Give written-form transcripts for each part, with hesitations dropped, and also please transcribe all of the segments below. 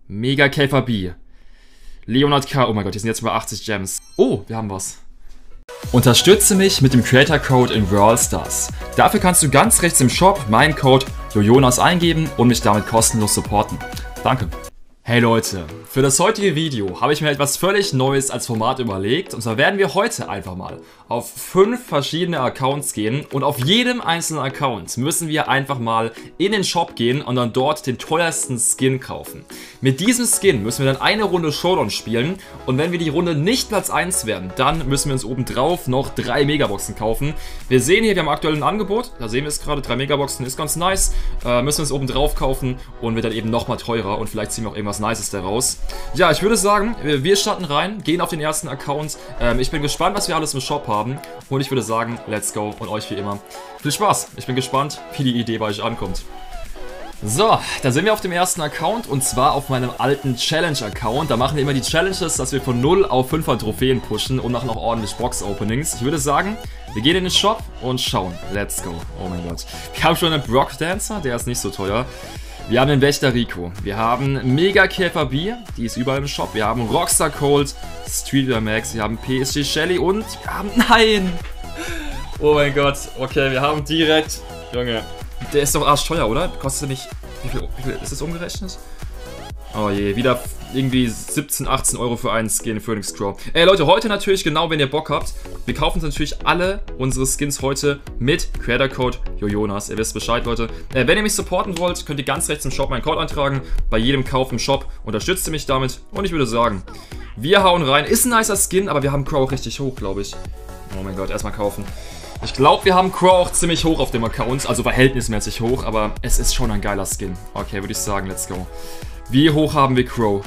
Mega Käfer B. Leonard K. Oh mein Gott, hier sind jetzt über 80 Gems. Oh, wir haben was. Unterstütze mich mit dem Creator Code in Brawl Stars. Dafür kannst du ganz rechts im Shop meinen Code JOJONAS eingeben und mich damit kostenlos supporten. Danke. Hey Leute, für das heutige Video habe ich mir etwas völlig Neues als Format überlegt. Und zwar werden wir heute einfach mal auf 5 verschiedene Accounts gehen. Und auf jedem einzelnen Account müssen wir einfach mal in den Shop gehen und dann dort den teuersten Skin kaufen. Mit diesem Skin müssen wir dann eine Runde Showdown spielen. Und wenn wir die Runde nicht Platz 1 werden, dann müssen wir uns obendrauf noch 3 Megaboxen kaufen. Wir sehen hier, wir haben aktuell ein Angebot. Da sehen wir es gerade, 3 Megaboxen ist ganz nice. Müssen wir uns obendrauf kaufen und wird dann eben nochmal teurer. Und vielleicht ziehen wir auch irgendwas Nices daraus. Ja, ich würde sagen, wir starten rein, gehen auf den ersten Account. Ich bin gespannt, was wir alles im Shop haben. Und ich würde sagen, let's go. Und euch wie immer viel Spaß. Ich bin gespannt, wie die Idee bei euch ankommt. So, da sind wir auf dem ersten Account und zwar auf meinem alten Challenge-Account. Da machen wir immer die Challenges, dass wir von 0 auf 5er Trophäen pushen und machen auch ordentlich Box-Openings. Ich würde sagen, wir gehen in den Shop und schauen. Let's go. Oh mein Gott. Wir haben schon einen Brock Dancer, der ist nicht so teuer. Wir haben den Wächter Rico. Wir haben Mega Käfer B, die ist überall im Shop. Wir haben Rockstar Cold, Streetwear Max, wir haben PSG Shelly und wir haben... Nein! Oh mein Gott. Okay, wir haben direkt... Junge, der ist doch arschteuer, oder? Kostet nicht... Wie viel ist das umgerechnet? Oh je, wieder irgendwie 17, 18 Euro für einen Skin Phoenix Crow. Ey Leute, heute natürlich genau, wenn ihr Bock habt. Wir kaufen uns natürlich alle unsere Skins heute mit Creator Code JOJONAS. Ihr wisst Bescheid, Leute. Wenn ihr mich supporten wollt, könnt ihr ganz rechts im Shop meinen Code eintragen. Bei jedem Kauf im Shop unterstützt ihr mich damit. Und ich würde sagen, wir hauen rein. Ist ein nicer Skin, aber wir haben Crow richtig hoch, glaube ich. Oh mein Gott, erstmal kaufen. Ich glaube, wir haben Crow auch ziemlich hoch auf dem Account. Also verhältnismäßig hoch, aber es ist schon ein geiler Skin. Okay, würde ich sagen, let's go. Wie hoch haben wir Crow?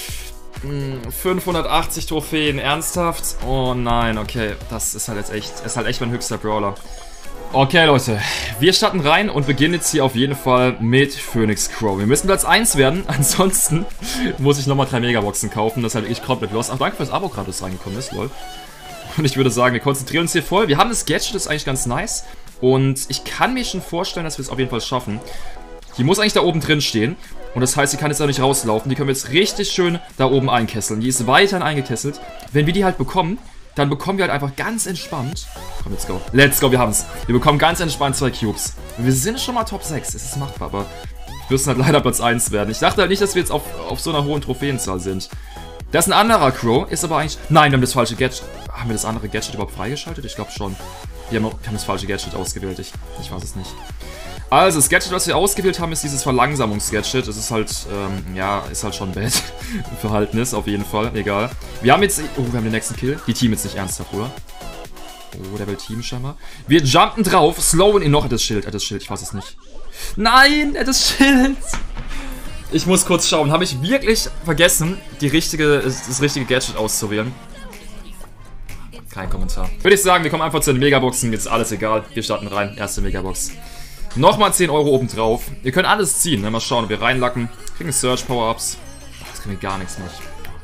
580 Trophäen, ernsthaft? Oh nein, okay, das ist halt jetzt echt, ist halt echt mein höchster Brawler. Okay, Leute, wir starten rein und beginnen jetzt hier auf jeden Fall mit Phoenix Crow. Wir müssen Platz 1 werden, ansonsten muss ich nochmal 3 Megaboxen kaufen, das ist halt wirklich komplett los. Ach, danke fürs Abo gerade, das reingekommen ist, lol. Und ich würde sagen, wir konzentrieren uns hier voll. Wir haben das Gadget, das ist eigentlich ganz nice. Und ich kann mir schon vorstellen, dass wir es auf jeden Fall schaffen. Die muss eigentlich da oben drin stehen. Und das heißt, sie kann jetzt da nicht rauslaufen. Die können wir jetzt richtig schön da oben einkesseln. Die ist weiterhin eingekesselt. Wenn wir die halt bekommen, dann bekommen wir halt einfach ganz entspannt... Komm, let's go. Let's go, wir haben es. Wir bekommen ganz entspannt 2 Cubes. Wir sind schon mal Top 6. Es ist machbar, aber wir müssen halt leider Platz 1 werden. Ich dachte halt nicht, dass wir jetzt auf so einer hohen Trophäenzahl sind. Das ist ein anderer Crow, ist aber eigentlich... Nein, wir haben das falsche Gadget. Haben wir das andere Gadget überhaupt freigeschaltet? Ich glaube schon. Wir haben das falsche Gadget ausgewählt. Ich weiß es nicht. Also, das Gadget, was wir ausgewählt haben, ist dieses Verlangsamungs-Gadget. Das ist halt, ja, ist halt schon bad. Verhaltenis, auf jeden Fall. Egal. Wir haben jetzt... Oh, wir haben den nächsten Kill. Die Team jetzt nicht ernsthaft, oder? Oh, der will Team scheinbar. Wir jumpen drauf, slowen ihn noch. Er hat das Schild, ich weiß es nicht. Nein, er hat das Schild. Ich muss kurz schauen. Habe ich wirklich vergessen, das richtige Gadget auszuwählen? Kein Kommentar. Würde ich sagen, wir kommen einfach zu den Megaboxen. Jetzt ist alles egal. Wir starten rein. Erste Megabox. Nochmal 10 Euro oben drauf. Wir können alles ziehen. Ne? Mal schauen, ob wir reinlacken. Kriegen Search Power-Ups. Das kriegen wir gar nichts nicht.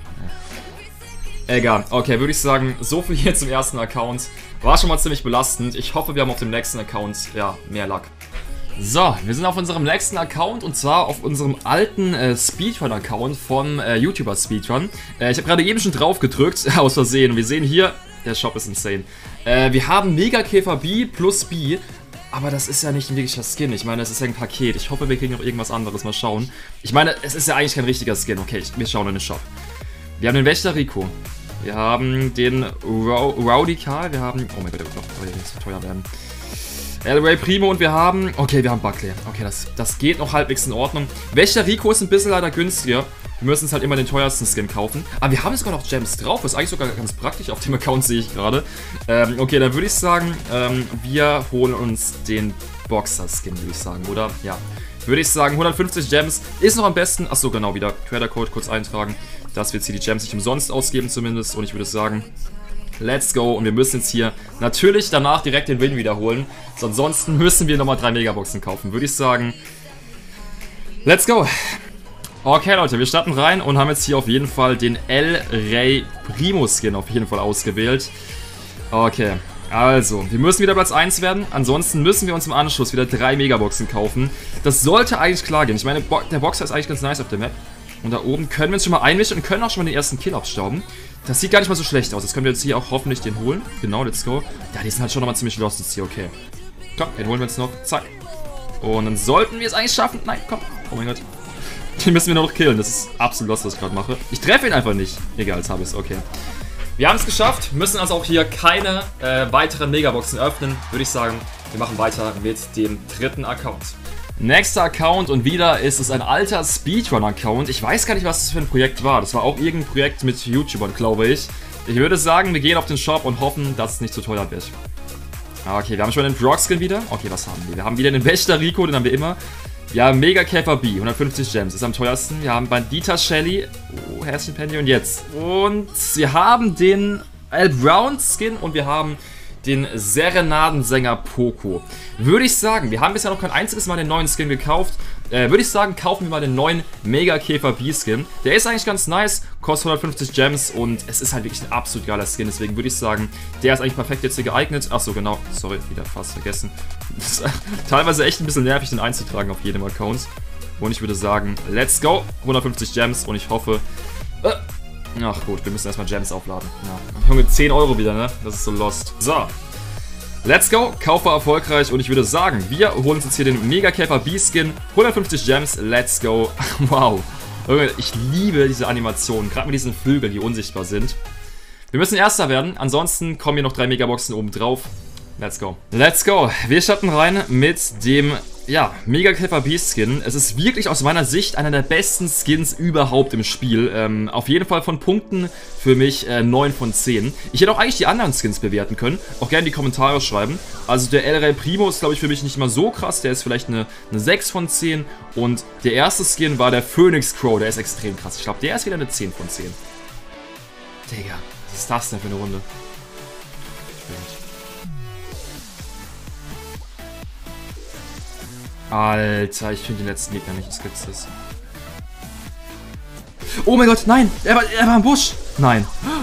Egal. Okay, würde ich sagen, so viel hier zum ersten Account. War schon mal ziemlich belastend. Ich hoffe, wir haben auf dem nächsten Account, ja, mehr Luck. So, wir sind auf unserem nächsten Account und zwar auf unserem alten Speedrun-Account vom YouTuber Speedrun. Ich habe gerade eben schon drauf gedrückt, aus Versehen. Wir sehen hier, der Shop ist insane. Wir haben Mega Käfer B plus B. Aber das ist ja nicht ein wirklicher Skin. Ich meine, das ist ja ein Paket. Ich hoffe, wir kriegen noch irgendwas anderes. Mal schauen. Ich meine, es ist ja eigentlich kein richtiger Skin. Okay, wir schauen in den Shop. Wir haben den Wächter Rico. Wir haben den Rowdy Karl. Wir haben... Oh mein Gott, der wird noch zu teuer werden. El Rey Primo und wir haben... Okay, wir haben Buckley. Okay, das geht noch halbwegs in Ordnung. Wächter Rico ist ein bisschen leider günstiger. Wir müssen uns halt immer den teuersten Skin kaufen. Aber wir haben sogar noch Gems drauf. Das ist eigentlich sogar ganz praktisch auf dem Account, sehe ich gerade. Okay, dann würde ich sagen, wir holen uns den Boxer-Skin, würde ich sagen, oder? Ja. Würde ich sagen, 150 Gems ist noch am besten. Achso, genau, wieder Creator-Code kurz eintragen, dass wir jetzt hier die Gems nicht umsonst ausgeben zumindest. Und ich würde sagen, let's go. Und wir müssen jetzt hier natürlich danach direkt den Win wiederholen. Ansonsten müssen wir nochmal 3 Megaboxen kaufen. Würde ich sagen, let's go. Okay, Leute, wir starten rein und haben jetzt hier auf jeden Fall den El Rey Primo Skin auf jeden Fall ausgewählt. Okay, also, wir müssen wieder Platz 1 werden. Ansonsten müssen wir uns im Anschluss wieder 3 Megaboxen kaufen. Das sollte eigentlich klar gehen. Ich meine, der Boxer ist eigentlich ganz nice auf der Map. Und da oben können wir uns schon mal einmischen und können auch schon mal den ersten Kill abstauben. Das sieht gar nicht mal so schlecht aus. Jetzt können wir jetzt hier auch hoffentlich den holen. Genau, let's go. Ja, die sind halt schon nochmal ziemlich lost jetzt hier, okay. Komm, den holen wir jetzt noch. Zack. Und dann sollten wir es eigentlich schaffen. Nein, komm. Oh mein Gott. Den müssen wir noch killen. Das ist absolut lost, was ich gerade mache. Ich treffe ihn einfach nicht. Egal, jetzt habe ich es. Okay. Wir haben es geschafft. Müssen also auch hier keine weiteren Megaboxen öffnen. Würde ich sagen, wir machen weiter mit dem dritten Account. Nächster Account und wieder ist es ein alter Speedrun-Account. Ich weiß gar nicht, was das für ein Projekt war. Das war auch irgendein Projekt mit YouTubern, glaube ich. Ich würde sagen, wir gehen auf den Shop und hoffen, dass es nicht zu teuer wird. Okay, wir haben schon den Brock-Skin wieder. Okay, was haben wir? Wir haben wieder den Wächter Rico, den haben wir immer. Wir haben Mega Käfer B, 150 Gems, ist am teuersten. Wir haben Bandita Shelly. Oh, Herzchen Penny und jetzt. Und wir haben den Al Brown Skin und wir haben den Serenadensänger Poco. Würde ich sagen, wir haben bisher noch kein einziges Mal den neuen Skin gekauft. Würde ich sagen, kaufen wir mal den neuen Mega Käfer B-Skin. Der ist eigentlich ganz nice, kostet 150 Gems und es ist halt wirklich ein absolut geiler Skin. Deswegen würde ich sagen, der ist eigentlich perfekt jetzt hier geeignet. Achso, genau, sorry, wieder fast vergessen. Das ist teilweise echt ein bisschen nervig, den einzutragen auf jedem Account. Und ich würde sagen, let's go. 150 Gems und ich hoffe... Ach gut, wir müssen erstmal Gems aufladen. Ja. Junge, 10 Euro wieder, ne? Das ist so lost. So. Let's go. Kauf war erfolgreich und ich würde sagen, wir holen uns jetzt hier den Mega Käfer B-Skin. 150 Gems. Let's go. Wow. Junge, ich liebe diese Animationen. Gerade mit diesen Flügeln, die unsichtbar sind. Wir müssen Erster werden. Ansonsten kommen hier noch 3 Megaboxen oben drauf. Let's go. Let's go. Wir starten rein mit dem... Ja, Mega Käfer B-Skin. Es ist wirklich aus meiner Sicht einer der besten Skins überhaupt im Spiel. Auf jeden Fall von Punkten für mich 9 von 10. Ich hätte auch eigentlich die anderen Skins bewerten können. Auch gerne in die Kommentare schreiben. Also der El Rey Primo ist, glaube ich, für mich nicht mal so krass. Der ist vielleicht eine 6 von 10. Und der erste Skin war der Phoenix Crow. Der ist extrem krass. Ich glaube, der ist wieder eine 10 von 10. Digga, was ist das denn für eine Runde? Alter, ich finde den letzten Gegner nicht. Was gibt's das? Oh mein Gott, nein! Er war im Busch! Nein.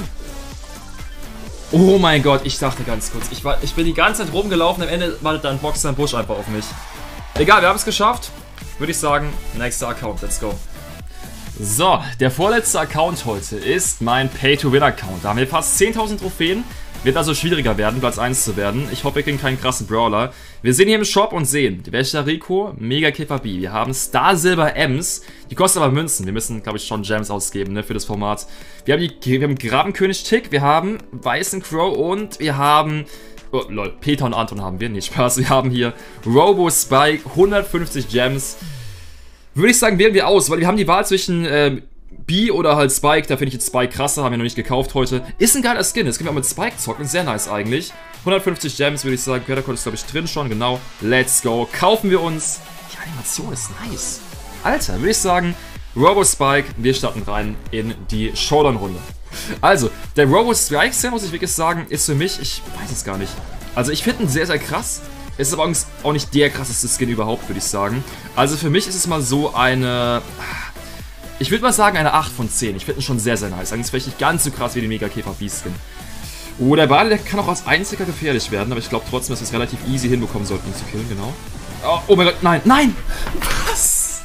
Oh mein Gott, ich dachte ganz kurz. Ich bin die ganze Zeit rumgelaufen, am Ende wartet da ein Boxer im Busch einfach auf mich. Egal, wir haben es geschafft. Würde ich sagen, nächster Account, let's go. So, der vorletzte Account heute ist mein Pay-to-Win-Account. Da haben wir fast 10.000 Trophäen. Wird also schwieriger werden, Platz 1 zu werden. Ich hoffe, wir kriegen keinen krassen Brawler. Wir sehen hier im Shop und sehen die Wächter Rico, Mega Käfer B. Wir haben Star Silver Ems. Die kosten aber Münzen. Wir müssen, glaube ich, schon Gems ausgeben, ne, für das Format. Wir haben Grabenkönig Tick, wir haben Weißen Crow und wir haben... Oh, lol, Peter und Anton haben wir. Nicht Spaß. Wir haben hier Robo Spike, 150 Gems. Würde ich sagen, wählen wir aus, weil wir haben die Wahl zwischen... B oder halt Spike, da finde ich jetzt Spike krasser, haben wir noch nicht gekauft heute. Ist ein geiler Skin, jetzt können wir auch mit Spike zocken, sehr nice eigentlich. 150 Gems würde ich sagen, Creator Code ist glaube ich drin schon, genau. Let's go, kaufen wir uns. Die Animation ist nice. Alter, würde ich sagen, Robo Spike, wir starten rein in die Showdown-Runde. Also, der Robo Spike-Skin, muss ich wirklich sagen, ist für mich, ich weiß es gar nicht. Also ich finde ihn sehr, sehr krass. Ist aber auch nicht der krasseste Skin überhaupt, würde ich sagen. Also für mich ist es mal so eine... Ich würde mal sagen, eine 8 von 10. Ich finde ihn schon sehr, sehr nice. Eigentlich vielleicht nicht ganz so krass wie den Mega Käfer B-Skin. Oh, der Bade, der kann auch als einziger gefährlich werden, aber ich glaube trotzdem, dass wir es relativ easy hinbekommen sollten, ihn zu killen, genau. Oh mein Gott, nein, nein! Was?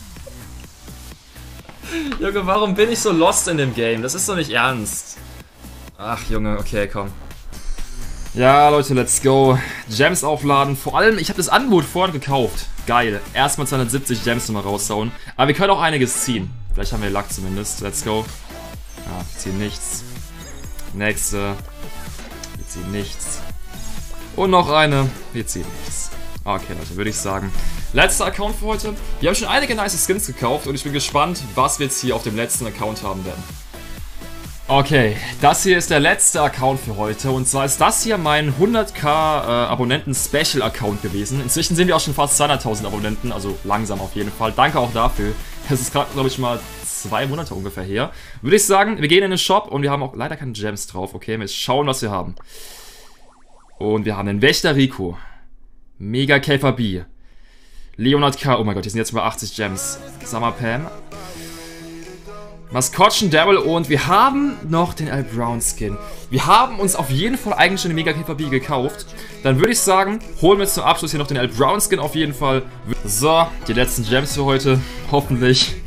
Junge, warum bin ich so lost in dem Game? Das ist doch nicht ernst. Ach, Junge, okay, komm. Ja, Leute, let's go. Gems aufladen. Vor allem, ich habe das Angebot vorhin gekauft. Geil. Erstmal 270 Gems nochmal raushauen. Aber wir können auch einiges ziehen. Vielleicht haben wir Luck zumindest. Let's go. Ja, wir ziehen nichts. Nächste. Wir ziehen nichts. Und noch eine. Wir ziehen nichts. Okay, Leute, würde ich sagen. Letzter Account für heute. Wir haben schon einige nice Skins gekauft und ich bin gespannt, was wir jetzt hier auf dem letzten Account haben werden. Okay, das hier ist der letzte Account für heute und zwar ist das hier mein 100k Abonnenten-Special-Account gewesen. Inzwischen sind wir auch schon fast 200.000 Abonnenten, also langsam auf jeden Fall. Danke auch dafür. Das ist gerade, glaube ich, mal 2 Monate ungefähr her. Würde ich sagen, wir gehen in den Shop und wir haben auch leider keine Gems drauf. Okay, wir schauen, was wir haben. Und wir haben den Wächter Rico, Mega Käfer B, Leonard K. Oh mein Gott, die sind jetzt über 80 Gems. Summer Pam. Maskottchen Daryl und wir haben noch den Al Brown Skin. Wir haben uns auf jeden Fall eigentlich schon den Mega Käfer B gekauft. Dann würde ich sagen, holen wir zum Abschluss hier noch den Al Brown Skin auf jeden Fall. So, die letzten Gems für heute. Hoffentlich.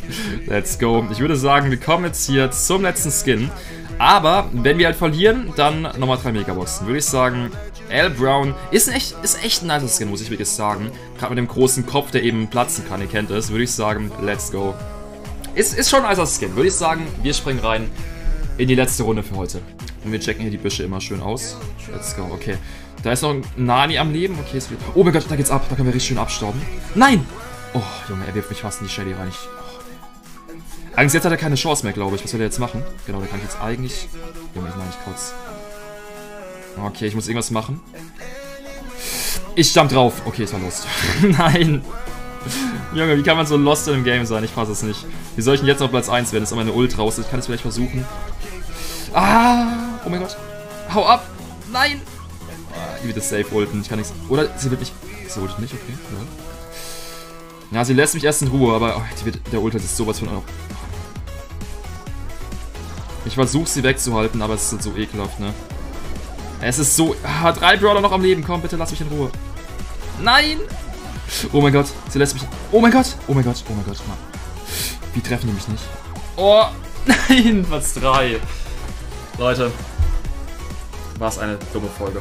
Let's go. Ich würde sagen, wir kommen jetzt hier zum letzten Skin. Aber wenn wir halt verlieren, dann nochmal 3 Megaboxen. Würde ich sagen, Al Brown ist echt ein nicer Skin, muss ich wirklich sagen. Gerade mit dem großen Kopf, der eben platzen kann, ihr kennt es. Würde ich sagen, let's go. Ist schon ein nicer Skin. Würde ich sagen, wir springen rein in die letzte Runde für heute. Und wir checken hier die Büsche immer schön aus. Let's go, okay. Da ist noch ein Nani am Leben. Okay, es wird... Oh mein Gott, da geht's ab. Da können wir richtig schön abstauben. Nein! Oh, Junge, er wirft mich fast in die Shelly rein. Eigentlich jetzt hat er keine Chance mehr, glaube ich. Was soll er jetzt machen? Genau, da kann ich jetzt eigentlich... Junge, ich meine, ich kotze. Okay, ich muss irgendwas machen. Ich jump drauf. Okay, es war lost. Nein! Junge, wie kann man so lost in einem Game sein? Ich fasse es nicht. Wie soll ich denn jetzt auf Platz 1 werden? Das ist meine Ult raus. Ich kann es vielleicht versuchen. Ah! Oh mein Gott. Hau ab! Nein! Die wird das safe ulten. Ich kann nichts... Oder sie wird nicht... Sie ultet nicht, okay. Ja, sie lässt mich erst in Ruhe, aber oh, der Ult ist sowas von... Ich versuche sie wegzuhalten, aber es ist so ekelhaft, ne? Es ist so... 3 Brawler noch am Leben. Komm, bitte lass mich in Ruhe. Nein! Oh mein Gott, sie lässt mich... Oh mein Gott! Oh mein Gott, oh mein Gott. Wie treffen die mich nicht? Oh, nein! Platz 3. Leute. War es eine dumme Folge.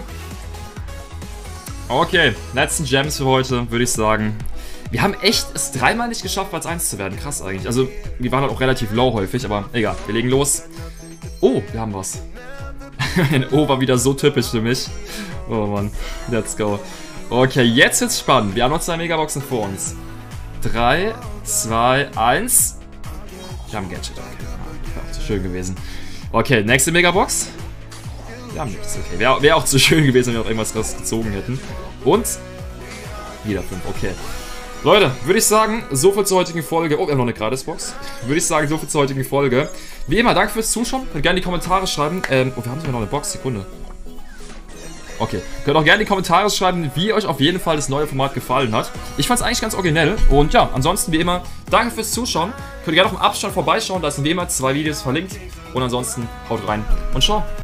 Okay, letzten Gems für heute, würde ich sagen. Wir haben echt es 3-mal nicht geschafft, Platz 1 zu werden. Krass eigentlich. Also, wir waren halt auch relativ low häufig, aber egal. Wir legen los. Oh, wir haben was. Ein O war wieder so typisch für mich. Oh Mann, let's go. Okay, jetzt wird's spannend. Wir haben noch 2 Megaboxen vor uns. 3, 2, 1. Wir haben Gadget, okay. Wäre auch zu schön gewesen. Okay, nächste Megabox. Wir haben nichts, okay. Wäre auch zu schön gewesen, wenn wir auch irgendwas rausgezogen hätten. Und wieder 5, okay. Leute, würde ich sagen, so viel zur heutigen Folge. Oh, wir haben noch eine Gratisbox. Würde ich sagen, so viel zur heutigen Folge. Wie immer, danke fürs Zuschauen. Könnt gerne in die Kommentare schreiben. Oh, wir haben sogar noch eine Box. Sekunde. Okay. Könnt auch gerne in die Kommentare schreiben, wie euch auf jeden Fall das neue Format gefallen hat. Ich fand es eigentlich ganz originell. Und ja, ansonsten wie immer, danke fürs Zuschauen. Könnt ihr gerne auch im Abstand vorbeischauen. Da sind wie immer 2 Videos verlinkt. Und ansonsten haut rein und ciao.